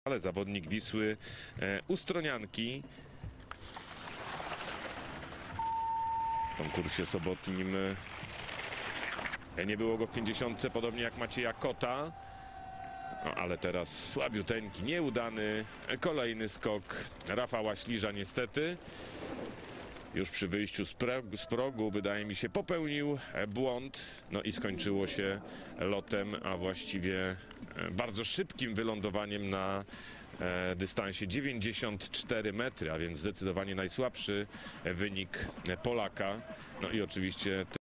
Ale zawodnik Wisły Ustronianki w konkursie sobotnim nie było go w 50, podobnie jak Macieja Kota. No, ale teraz słabiuteńki, nieudany kolejny skok Rafała Śliża niestety. Już przy wyjściu z progu, wydaje mi się, popełnił błąd. No i skończyło się lotem, a właściwie bardzo szybkim wylądowaniem na dystansie 94 metry, a więc zdecydowanie najsłabszy wynik Polaka. No i oczywiście